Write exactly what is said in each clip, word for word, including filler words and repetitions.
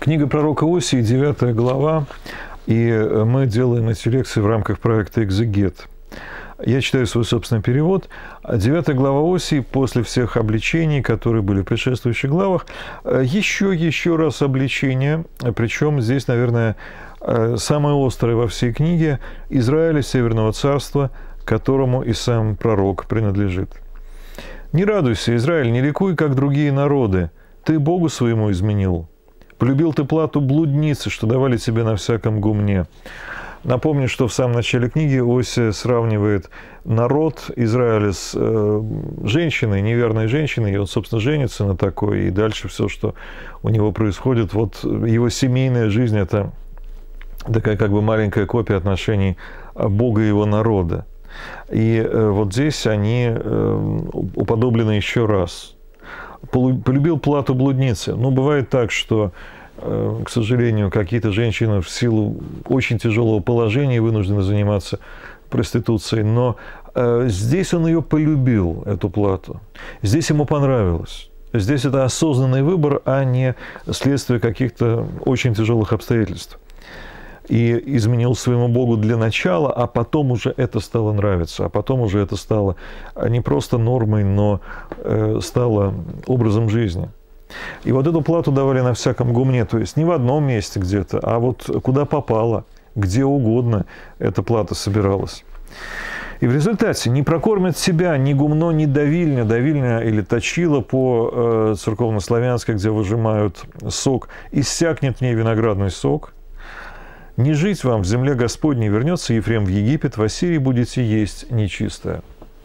Книга пророка Осии, девятая глава, и мы делаем эти лекции в рамках проекта «Экзегет». Я читаю свой собственный перевод. Девятая глава Осии, после всех обличений, которые были в предшествующих главах, еще, еще раз обличение, причем здесь, наверное, самое острое во всей книге, Израиля, Северного царства, которому и сам пророк принадлежит. «Не радуйся, Израиль, не ликуй, как другие народы. Ты Богу своему изменил. Полюбил ты плату блудницы, что давали тебе на всяком гумне». Напомню, что в самом начале книги Осия сравнивает народ Израиля с э, женщиной, неверной женщиной, и он, собственно, женится на такой, и дальше все, что у него происходит, вот его семейная жизнь – это такая как бы маленькая копия отношений Бога и его народа. И э, вот здесь они э, уподоблены еще раз. Полюбил плату блудницы. Ну, бывает так, что, к сожалению, какие-то женщины в силу очень тяжелого положения вынуждены заниматься проституцией, но здесь он ее полюбил, эту плату. Здесь ему понравилось. Здесь это осознанный выбор, а не следствие каких-то очень тяжелых обстоятельств. И изменил своему Богу для начала, а потом уже это стало нравиться, а потом уже это стало не просто нормой, но э, стало образом жизни. И вот эту плату давали на всяком гумне, то есть не в одном месте где-то, а вот куда попало, где угодно эта плата собиралась. И в результате не прокормят себя ни гумно, ни давильня, давильня или точила по э, церковнославянски, где выжимают сок, иссякнет в ней виноградный сок. Не жить вам в земле Господней, вернется Ефрем в Египет, в Ассирии будете есть нечистое.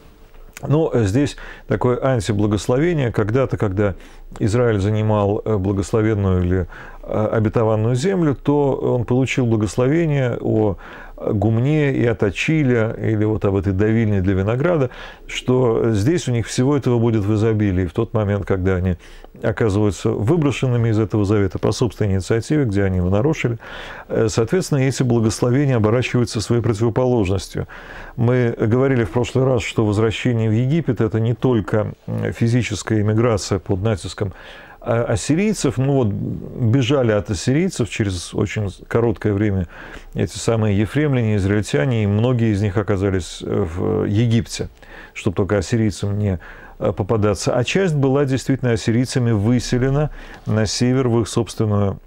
Но здесь такое антиблагословение. Когда-то, когда Израиль занимал благословенную или обетованную землю, то он получил благословение о гумне и от точиля, или вот об этой давильне для винограда, что здесь у них всего этого будет в изобилии. В тот момент, когда они оказываются выброшенными из этого завета по собственной инициативе, где они его нарушили, соответственно, эти благословения оборачиваются своей противоположностью. Мы говорили в прошлый раз, что возвращение в Египет – это не только физическая иммиграция под натиском ассирийцев, ну вот бежали от ассирийцев через очень короткое время эти самые ефремляне, израильтяне, и многие из них оказались в Египте, чтобы только ассирийцам не попадаться. А часть была действительно ассирийцами выселена на север в их собственную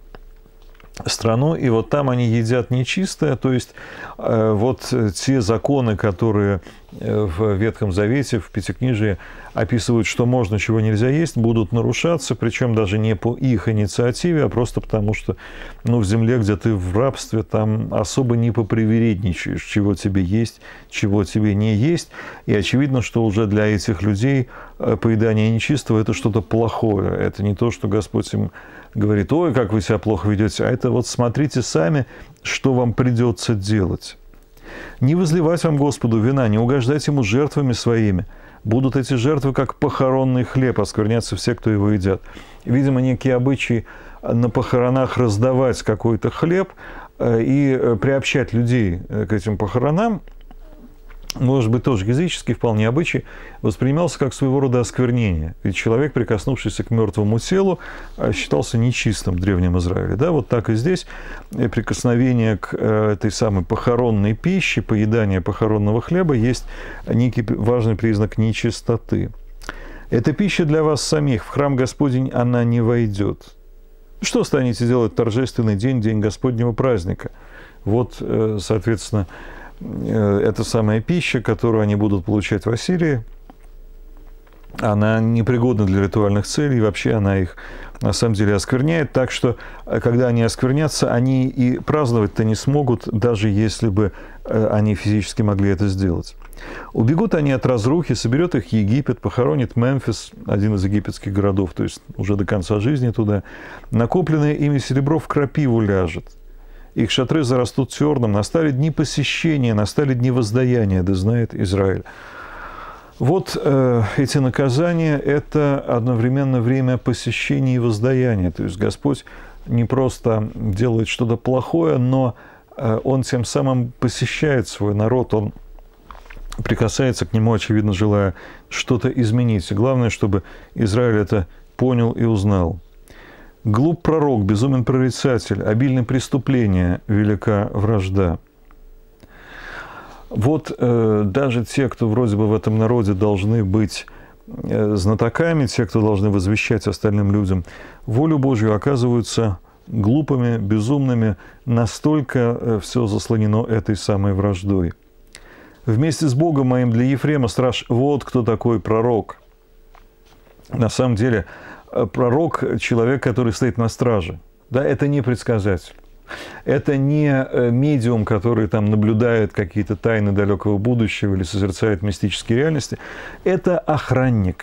страну, и вот там они едят нечистое, то есть э, вот те законы, которые в Ветхом Завете, в Пятикнижии описывают, что можно, чего нельзя есть, будут нарушаться, причем даже не по их инициативе, а просто потому, что ну, в земле, где ты в рабстве, там особо не попривередничаешь, чего тебе есть, чего тебе не есть, и очевидно, что уже для этих людей поедание нечистого – это что-то плохое, это не то, что Господь им говорит: ой, как вы себя плохо ведете, а это вот смотрите сами, что вам придется делать. Не возливать вам Господу вина, не угождать Ему жертвами своими. Будут эти жертвы, как похоронный хлеб, осквернятся все, кто его едят. Видимо, некий обычай на похоронах раздавать какой-то хлеб и приобщать людей к этим похоронам, может быть, тоже языческий вполне обычай, воспринимался как своего рода осквернение. Ведь человек, прикоснувшийся к мертвому телу, считался нечистым в Древнем Израиле. Да, вот так и здесь прикосновение к этой самой похоронной пище, поедание похоронного хлеба есть некий важный признак нечистоты. «Эта пища для вас самих, в храм Господень она не войдет». Что станете делать в торжественный день, день Господнего праздника? Вот, соответственно, эта самая пища, которую они будут получать в Ассирии, она непригодна для ритуальных целей, и вообще она их на самом деле оскверняет, так что, когда они осквернятся, они и праздновать-то не смогут, даже если бы они физически могли это сделать. Убегут они от разрухи, соберет их Египет, похоронит Мемфис, один из египетских городов, то есть уже до конца жизни туда. Накопленное ими серебро в крапиву ляжет. Их шатры зарастут терном, настали дни посещения, настали дни воздаяния, да знает Израиль. Вот э, эти наказания – это одновременно время посещения и воздаяния. То есть Господь не просто делает что-то плохое, но э, Он тем самым посещает свой народ, Он прикасается к нему, очевидно, желая что-то изменить. И главное, чтобы Израиль это понял и узнал. Глуп пророк, безумен прорицатель, обильны преступления, велика вражда. Вот э, даже те, кто вроде бы в этом народе должны быть э, знатоками, те, кто должны возвещать остальным людям волю Божью, оказываются глупыми, безумными, настолько э, все заслонено этой самой враждой. Вместе с Богом моим для Ефрема страж, вот кто такой пророк. На самом деле, пророк – человек, который стоит на страже. Да, это не предсказатель. Это не медиум, который там наблюдает какие-то тайны далекого будущего или созерцает мистические реальности. Это охранник.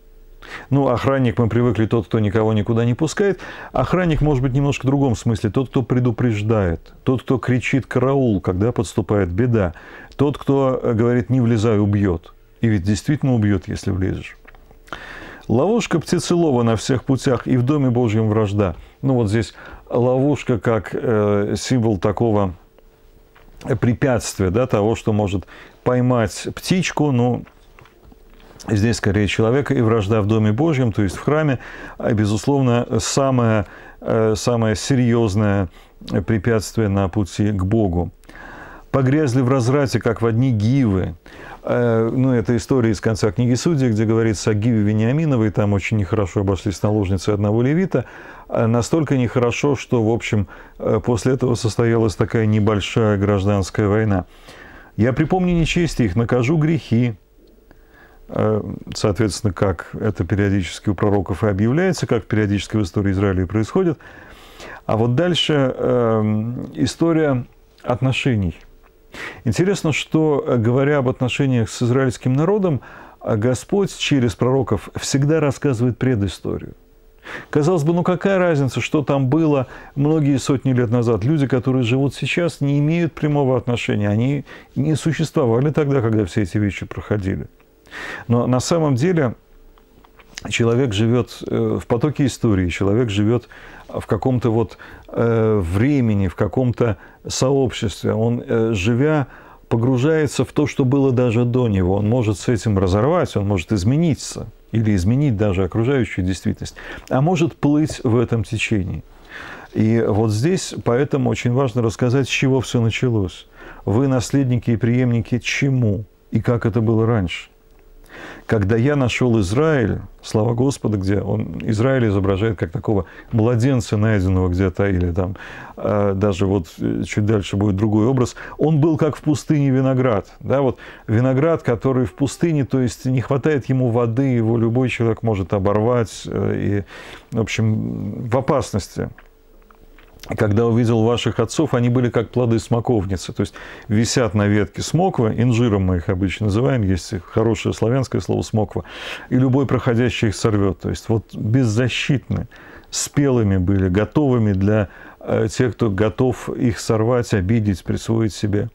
Ну, охранник, мы привыкли, тот, кто никого никуда не пускает. Охранник может быть немножко в другом смысле. Тот, кто предупреждает. Тот, кто кричит «караул», когда подступает беда. Тот, кто говорит «не влезай, убьет». И ведь действительно убьет, если влезешь. Ловушка птицелова на всех путях, и в Доме Божьем вражда. Ну, вот здесь ловушка как э, символ такого препятствия, да, того, что может поймать птичку, ну, здесь скорее человека, и вражда в Доме Божьем, то есть в храме, безусловно, самое, э, самое серьезное препятствие на пути к Богу. Погрязли в разврате, как в одни гивы. Ну, это история из конца книги Судей, где говорится о Гиве Вениаминовой. Там очень нехорошо обошлись наложницы одного левита. Настолько нехорошо, что, в общем, после этого состоялась такая небольшая гражданская война. «Я припомню нечести их, накажу грехи». Соответственно, как это периодически у пророков и объявляется, как периодически в истории Израиля и происходит. А вот дальше история отношений. Интересно, что, говоря об отношениях с израильским народом, Господь через пророков всегда рассказывает предысторию. Казалось бы, ну какая разница, что там было многие сотни лет назад? Люди, которые живут сейчас, не имеют прямого отношения. Они не существовали тогда, когда все эти вещи проходили. Но на самом деле человек живет в потоке истории, человек живет в каком-то вот времени, в каком-то сообществе. Он, живя, погружается в то, что было даже до него. Он может с этим разорвать, он может измениться или изменить даже окружающую действительность, а может плыть в этом течении. И вот здесь поэтому очень важно рассказать, с чего все началось. Вы наследники и преемники чему и как это было раньше. Когда я нашел Израиль, слава Господа, где он, Израиль изображает как такого младенца, найденного где-то, или там э, даже вот чуть дальше будет другой образ, он был как в пустыне виноград. Да, вот виноград, который в пустыне, то есть не хватает ему воды, его любой человек может оборвать, э, и, в общем, в опасности. Когда увидел ваших отцов, они были как плоды смоковницы, то есть висят на ветке смоквы, инжиром мы их обычно называем, есть хорошее славянское слово смоква, и любой проходящий их сорвет. То есть вот беззащитны, спелыми были, готовыми для тех, кто готов их сорвать, обидеть, присвоить себе.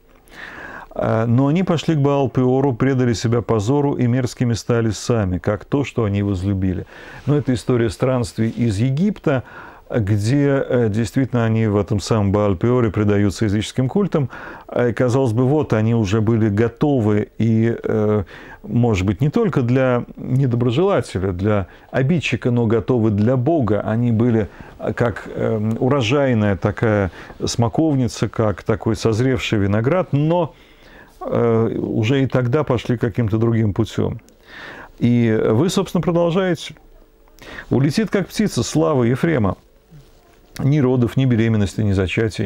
Но они пошли к Баал-Пеору, предали себя позору и мерзкими стали сами, как то, что они возлюбили. Но это история странствий из Египта, где действительно они в этом самом Бааль-Пеоре предаются языческим культам. И, казалось бы, вот они уже были готовы, и, может быть, не только для недоброжелателя, для обидчика, но готовы для Бога. Они были как урожайная такая смоковница, как такой созревший виноград, но уже и тогда пошли каким-то другим путем. И вы, собственно, продолжаете. Улетит, как птица, слава Ефрема. Ни родов, ни беременности, ни зачатий.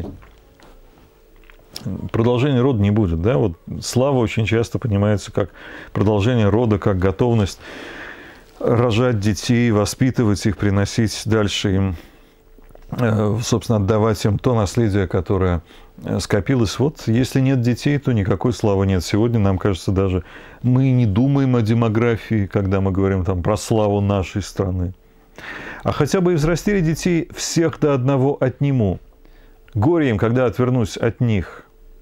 Продолжения рода не будет. Да? Вот слава очень часто понимается как продолжение рода, как готовность рожать детей, воспитывать их, приносить дальше им, собственно, отдавать им то наследие, которое скопилось. Вот если нет детей, то никакой славы нет. Сегодня, нам кажется, даже мы не думаем о демографии, когда мы говорим там про славу нашей страны. А хотя бы и взрастили детей, всех до одного отниму. Горе им, когда отвернусь от них.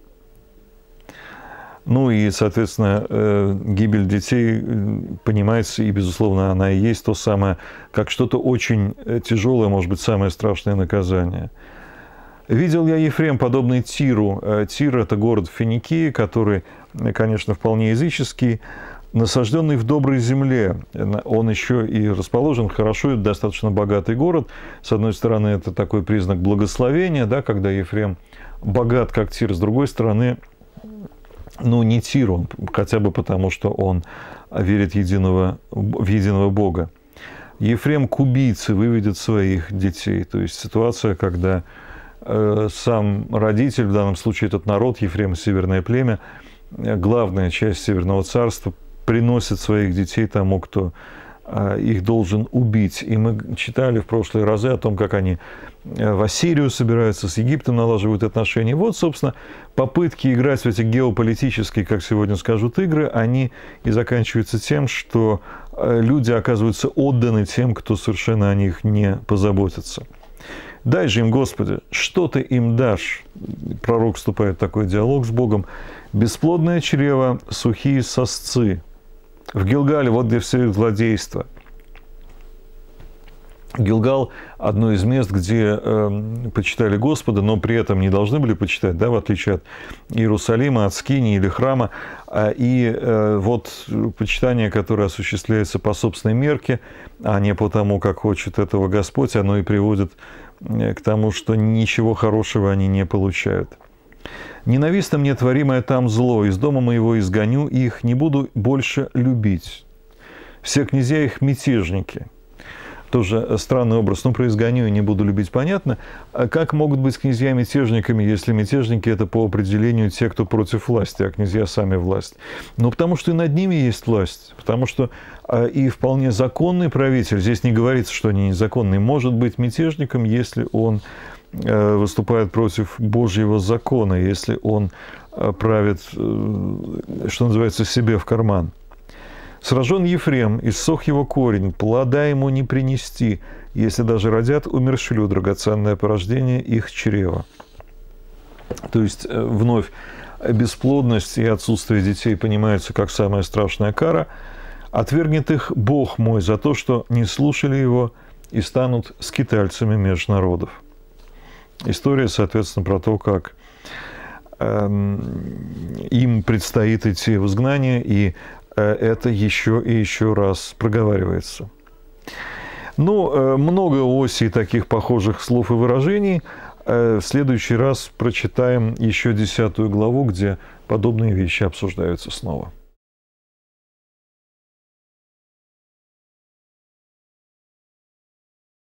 Ну и, соответственно, гибель детей понимается, и, безусловно, она и есть то самое, как что-то очень тяжелое, может быть, самое страшное наказание. Видел я Ефрем, подобный Тиру. Тир – это город в Финикии, который, конечно, вполне языческий. насажденный в доброй земле. Он еще и расположен хорошо, это достаточно богатый город. С одной стороны, это такой признак благословения, да, когда Ефрем богат, как Тир. С другой стороны, ну, не Тир он, хотя бы потому, что он верит единого, в единого Бога. Ефрем к убийце выведет своих детей. То есть ситуация, когда э, сам родитель, в данном случае этот народ, Ефрем, северное племя, главная часть Северного царства, приносит своих детей тому, кто э, их должен убить. И мы читали в прошлые разы о том, как они в Ассирию собираются, с Египтом налаживают отношения. Вот, собственно, попытки играть в эти геополитические, как сегодня скажут, игры, они и заканчиваются тем, что люди оказываются отданы тем, кто совершенно о них не позаботится. «Дай же им, Господи, что ты им дашь?» Пророк вступает в такой диалог с Богом. «Бесплодное чрево, сухие сосцы». В Гилгале, вот где все их злодейство. Гилгал – одно из мест, где э, почитали Господа, но при этом не должны были почитать, да, в отличие от Иерусалима, от Скинии или храма. И э, вот почитание, которое осуществляется по собственной мерке, а не по тому, как хочет этого Господь, оно и приводит к тому, что ничего хорошего они не получают. «Ненавистно мне творимое там зло, из дома моего изгоню их, не буду больше любить. Все князья их мятежники». Тоже странный образ. Ну, про изгоню и не буду любить, понятно. А как могут быть князья мятежниками, если мятежники – это по определению те, кто против власти, а князья сами власть? Ну, потому что и над ними есть власть. Потому что и вполне законный правитель, здесь не говорится, что они незаконные, может быть мятежником, если он выступает против Божьего закона, если он правит, что называется, себе в карман. «Сражен Ефрем, иссох его корень, плода ему не принести, если даже родят, умерщвлю драгоценное порождение их чрева». То есть, вновь, бесплодность и отсутствие детей понимаются как самая страшная кара. «Отвергнет их Бог мой за то, что не слушали его и станут скитальцами меж народов». История, соответственно, про то, как э, им предстоит идти в изгнание, и это еще и еще раз проговаривается. Ну, много осей таких похожих слов и выражений. В следующий раз прочитаем еще десятую главу, где подобные вещи обсуждаются снова.